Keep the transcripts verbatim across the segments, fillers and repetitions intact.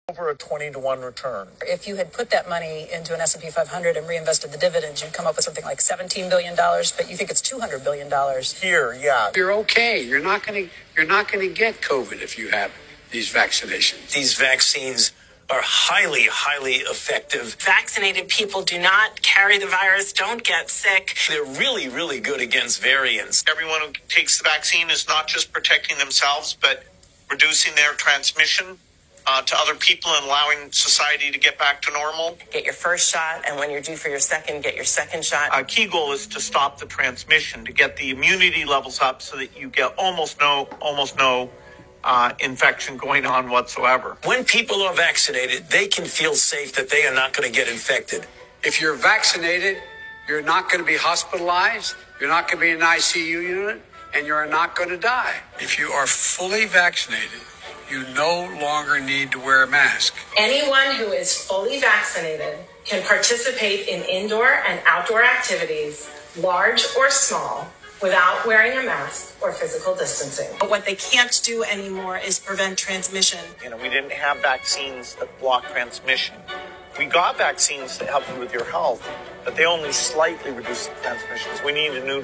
over a twenty to one return. If you had put that money into an S and P five hundred and reinvested the dividends, you'd come up with something like seventeen billion dollars, but you think it's two hundred billion dollars. Here, yeah. You're okay. You're not going to you're not going to get COVID if you have these vaccinations. These vaccines are highly, highly effective. Vaccinated people do not carry the virus, don't get sick. They're really, really good against variants. Everyone who takes the vaccine is not just protecting themselves, but reducing their transmission uh, to other people and allowing society to get back to normal. Get your first shot, and when you're due for your second, get your second shot. A key goal is to stop the transmission, to get the immunity levels up so that you get almost no, almost no uh, infection going on whatsoever. When people are vaccinated, they can feel safe that they are not going to get infected. If you're vaccinated, you're not going to be hospitalized, you're not going to be in an I C U unit, and you're not going to die. If you are fully vaccinated, you no longer need to wear a mask. Anyone who is fully vaccinated can participate in indoor and outdoor activities, large or small, without wearing a mask or physical distancing. But what they can't do anymore is prevent transmission. You know, we didn't have vaccines that block transmission. We got vaccines that help you with your health, but they only slightly reduce the transmissions. We need a new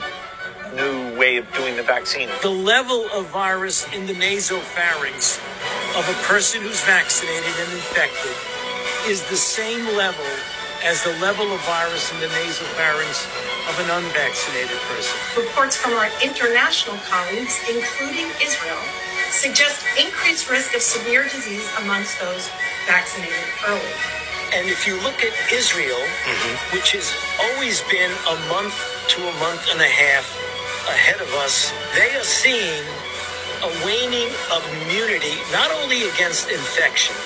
new way of doing the vaccine. The level of virus in the nasopharynx of a person who's vaccinated and infected is the same level as the level of virus in the nasopharynx of an unvaccinated person. Reports from our international colleagues, including Israel, suggest increased risk of severe disease amongst those vaccinated early. And if you look at Israel, mm-hmm. which has always been a month to a month and a half ahead of us, they are seeing a waning of immunity, not only against infection,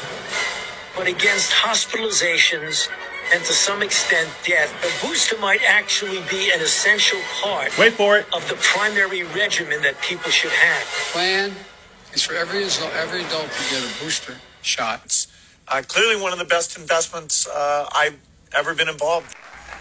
but against hospitalizations and to some extent death. A booster might actually be an essential part Wait for it. of the primary regimen that people should have. Plan is for every every adult to get a booster shot. Uh, clearly one of the best investments uh, I've ever been involved in.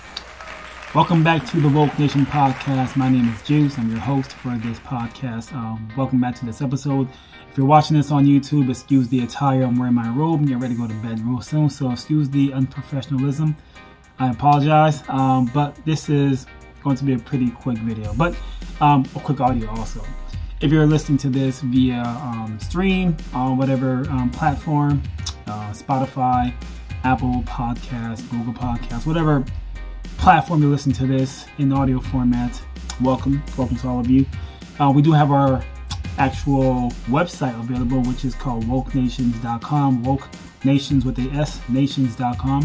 Welcome back to the Woke Nation podcast. My name is Juice. I'm your host for this podcast. Um, welcome back to this episode. If you're watching this on YouTube, excuse the attire. I'm wearing my robe and get ready to go to bed real soon, so excuse the unprofessionalism. I apologize, um, but this is going to be a pretty quick video, but um, a quick audio also. If you're listening to this via um, stream on whatever um, platform, uh, Spotify, Apple Podcasts, Google Podcasts, whatever platform you listen to this in audio format, welcome. Welcome to all of you. Uh, we do have our actual website available, which is called woke nations dot com. Woke Nations with a S, nations dot com.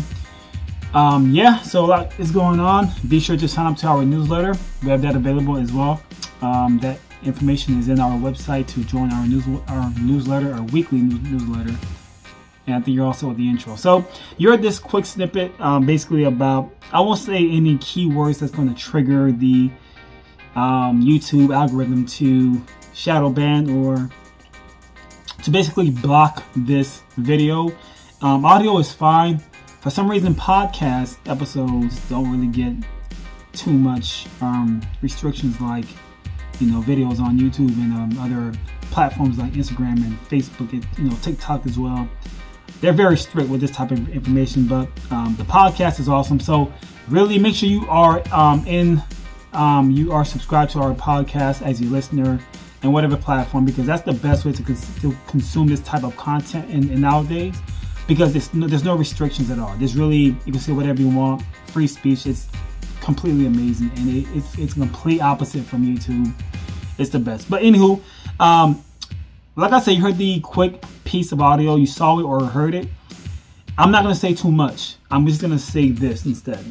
Um, yeah, so a lot is going on. Be sure to sign up to our newsletter. We have that available as well. Um, that information is in our website to join our news our newsletter, our weekly news, newsletter. And I think you're also at the intro. So you're this quick snippet, um, basically about, I won't say any keywords that's going to trigger the um, YouTube algorithm to shadow ban or to basically block this video. Um, audio is fine. For some reason, podcast episodes don't really get too much um, restrictions like, you know, videos on YouTube and um, other platforms like Instagram and Facebook, and, you know, TikTok as well. They're very strict with this type of information, but um, the podcast is awesome. So really make sure you are um, in, um, you are subscribed to our podcast as a listener and whatever platform, because that's the best way to, cons- to consume this type of content in, in nowadays, because there's no, there's no restrictions at all. There's really, you can say whatever you want, free speech. It's completely amazing, and it, it's it's complete opposite from YouTube. It's the best. But anywho, um, like I said, you heard the quick piece of audio, you saw it or heard it. I'm not going to say too much. I'm just going to say this instead.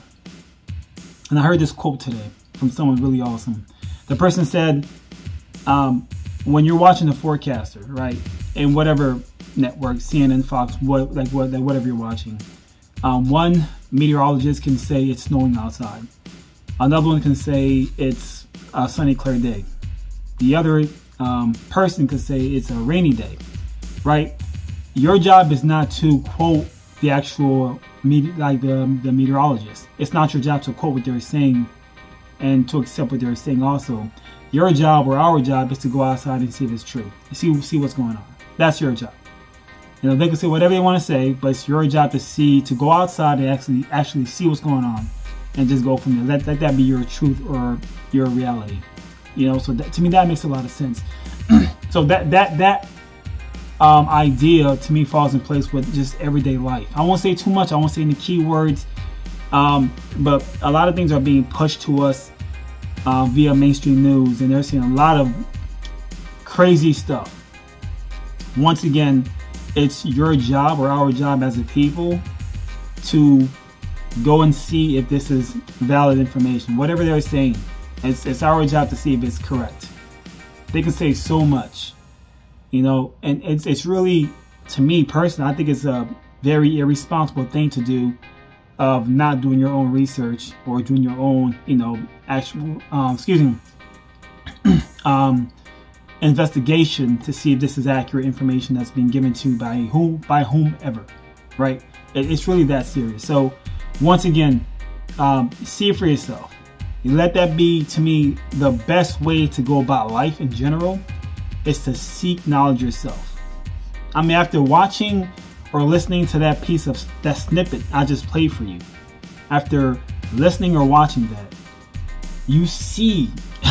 And I heard this quote today from someone really awesome. The person said, um, when you're watching the forecaster, right, in whatever network, C N N, Fox, what, like what, like whatever you're watching, um, one meteorologist can say it's snowing outside. Another one can say it's a sunny, clear day. The other um, person could say it's a rainy day, right? Your job is not to quote the actual, me- like the, the meteorologist. It's not your job to quote what they're saying and to accept what they're saying also. Your job or our job is to go outside and see if it's true. See, see what's going on. That's your job. You know, they can say whatever they want to say, but it's your job to see, to go outside and actually actually see what's going on, and just go from there. Let, let that be your truth or your reality. You know, so that, to me that makes a lot of sense. So that that that um, idea to me falls in place with just everyday life. I won't say too much. I won't say any keywords, um, but a lot of things are being pushed to us uh, via mainstream news, and they're seeing a lot of crazy stuff. Once again, it's your job or our job as a people to go and see if this is valid information. Whatever they're saying, it's, it's our job to see if it's correct. They can say so much, you know, and it's, it's really, to me personally, I think it's a very irresponsible thing to do, of not doing your own research or doing your own, you know, actual, um, excuse me, um, investigation to see if this is accurate information that's being given to you by whom, by whomever, right? It, it's really that serious. So once again, um, see it for yourself. You let that be, to me, the best way to go about life in general is to seek knowledge yourself. I mean, after watching or listening to that piece of that snippet I just played for you, after listening or watching that, you see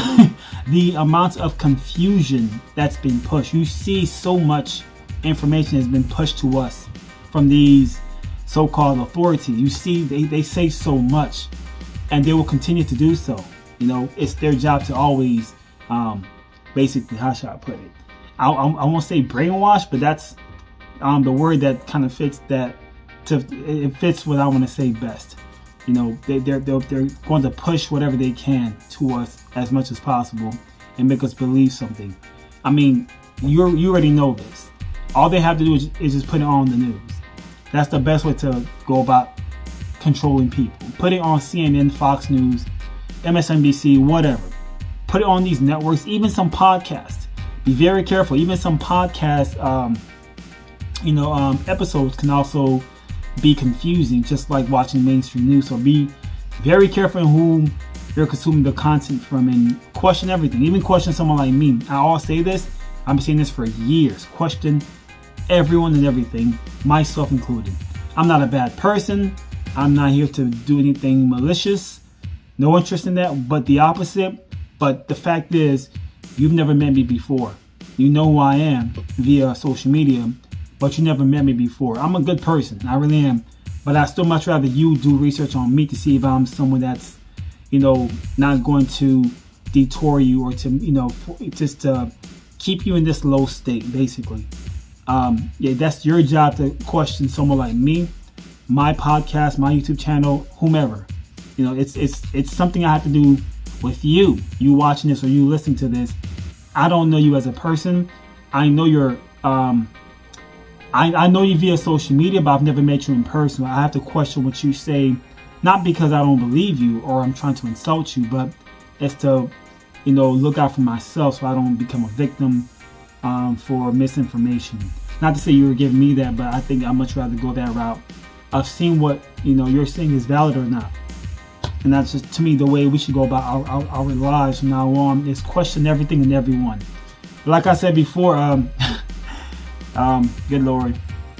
the amount of confusion that's been pushed. You see so much information has been pushed to us from these so-called authorities. You see they, they say so much, and they will continue to do so. You know, it's their job to always, um, basically, how should I put it? I, I, I won't say brainwash, but that's um, the word that kind of fits that. To it fits what I want to say best. You know, they, they're, they're, they're going to push whatever they can to us as much as possible and make us believe something. I mean, you you already know this. All they have to do is, is just put it on the news. That's the best way to go about controlling people. Put it on C N N, Fox News, M S N B C, whatever. Put it on these networks, even some podcasts. Be very careful. Even some podcast, um, you know, um, episodes can also be confusing, just like watching mainstream news. So be very careful in whom you're consuming the content from, and question everything. Even question someone like me. I always say this. I've been saying this for years. Question everyone and everything, myself included. I'm not a bad person. I'm not here to do anything malicious. No interest in that, but the opposite. But the fact is, you've never met me before. You know who I am via social media, but you never met me before. I'm a good person. I really am. But I still much rather you do research on me to see if I'm someone that's, you know, not going to detour you or to, you know, just to keep you in this low state, basically. Um, yeah, that's your job to question someone like me, my podcast, my YouTube channel, whomever. You know, it's it's it's something I have to do with you. You watching this or you listening to this. I don't know you as a person. I know you're. Um, I I know you via social media, but I've never met you in person. I have to question what you say, not because I don't believe you or I'm trying to insult you, but it's to, you know, look out for myself so I don't become a victim um, for misinformation. Not to say you were giving me that, but I think I'd much rather go that route of seeing what, you know, you're saying is valid or not. And that's just, to me, the way we should go about our, our, our lives from now on, is question everything and everyone. But like I said before, um, um, good Lord,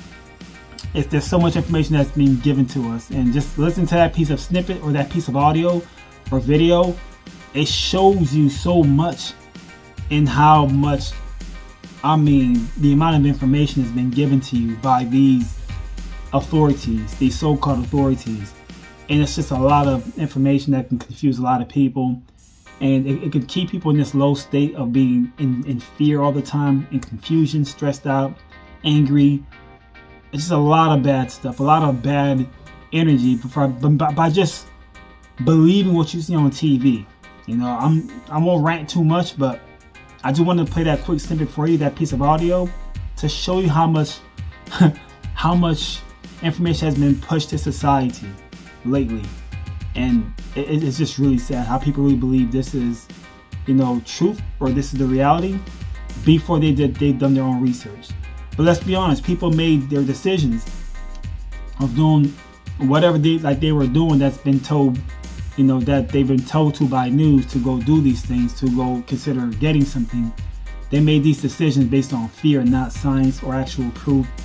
if there's so much information that's being given to us, and just listen to that piece of snippet or that piece of audio or video, it shows you so much in how much, I mean, the amount of information has been given to you by these authorities, these so-called authorities. And it's just a lot of information that can confuse a lot of people. And it, it can keep people in this low state of being in, in fear all the time, in confusion, stressed out, angry. It's just a lot of bad stuff, a lot of bad energy by, by, by just believing what you see on T V. You know, I'm, I won't rant too much, but I just want to play that quick snippet for you, that piece of audio, to show you how much, how much information has been pushed to society lately. And it, it's just really sad how people really believe this is, you know, truth, or this is the reality before they did they've done their own research. But let's be honest, people made their decisions of doing whatever they like they were doing that's been told, you know, that they've been told to by news to go do these things, to go consider getting something. They made these decisions based on fear, not science or actual proof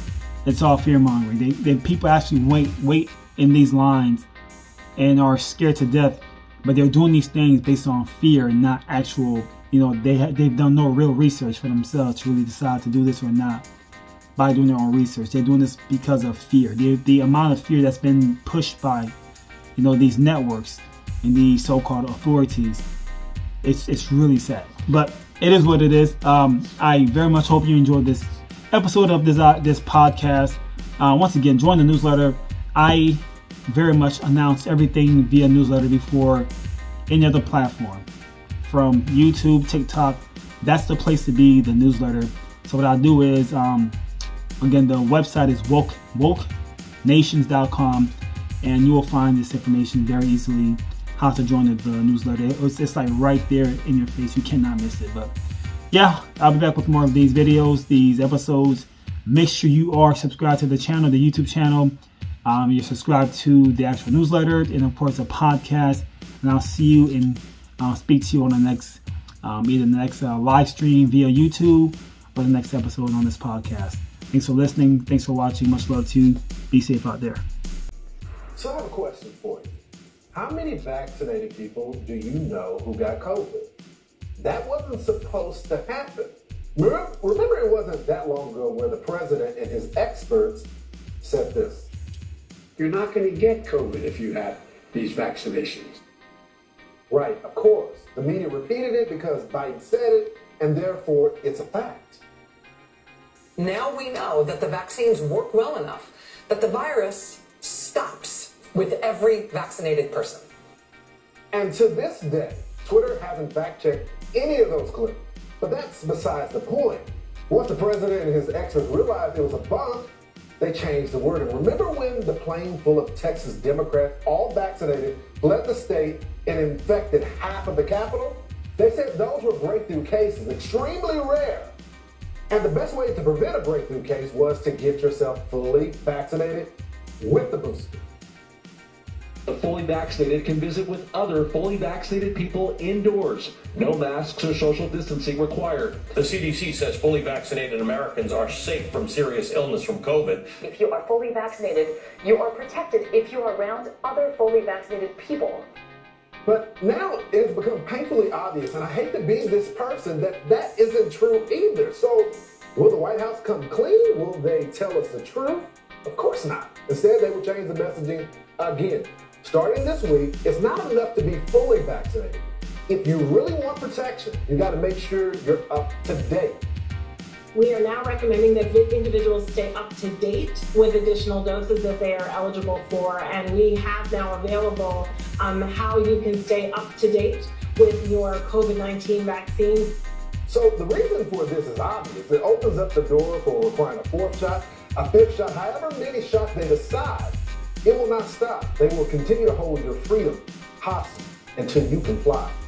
it's all fear mongering. They, they people actually wait wait in these lines and are scared to death, but they're doing these things based on fear and not actual. You know, they ha- they've done no real research for themselves to really decide to do this or not by doing their own research. They're doing this because of fear. The the amount of fear that's been pushed by, you know, these networks and these so-called authorities, it's it's really sad. But it is what it is. Um, I very much hope you enjoyed this episode of this uh, this podcast. Uh, once again, join the newsletter. I very much announce everything via newsletter before any other platform. From YouTube, TikTok, that's the place to be, the newsletter. So what I'll do is, um, again, the website is woke woke nations dot com, and you will find this information very easily, how to join the, the newsletter. It's, it's like right there in your face. You cannot miss it. But yeah, I'll be back with more of these videos, these episodes. Make sure you are subscribed to the channel, the YouTube channel. Um, you're subscribed to the actual newsletter, and of course, a podcast. And I'll see you in I'll speak to you on the next, um, either the next uh, live stream via YouTube or the next episode on this podcast. Thanks for listening. Thanks for watching. Much love to you. Be safe out there. So I have a question for you. How many vaccinated people do you know who got COVID? That wasn't supposed to happen. Remember, remember it wasn't that long ago where the president and his experts said this. You're not going to get COVID if you have these vaccinations. Right, of course. The media repeated it because Biden said it, and therefore it's a fact. Now we know that the vaccines work well enough that the virus stops with every vaccinated person. And to this day, Twitter hasn't fact-checked any of those clips. But that's besides the point. Once the president and his experts realized it was a bunk, they changed the wording. Remember when the plane full of Texas Democrats, all vaccinated, fled the state and infected half of the Capitol? They said those were breakthrough cases, extremely rare. And the best way to prevent a breakthrough case was to get yourself fully vaccinated with the booster. The fully vaccinated can visit with other fully vaccinated people indoors. No masks or social distancing required. The C D C says fully vaccinated Americans are safe from serious illness from COVID. If you are fully vaccinated, you are protected if you are around other fully vaccinated people. But now it's become painfully obvious, and I hate to be this person, that that isn't true either. So will the White House come clean? Will they tell us the truth? Of course not. Instead, they will change the messaging again. Starting this week, it's not enough to be fully vaccinated. If you really want protection, you got to make sure you're up to date. We are now recommending that individuals stay up to date with additional doses that they are eligible for, and we have now available um, how you can stay up to date with your COVID nineteen vaccine. So the reason for this is obvious. It opens up the door for requiring a fourth shot, a fifth shot, however many shots they decide. It will not stop. They will continue to hold your freedom hostage until you can fly.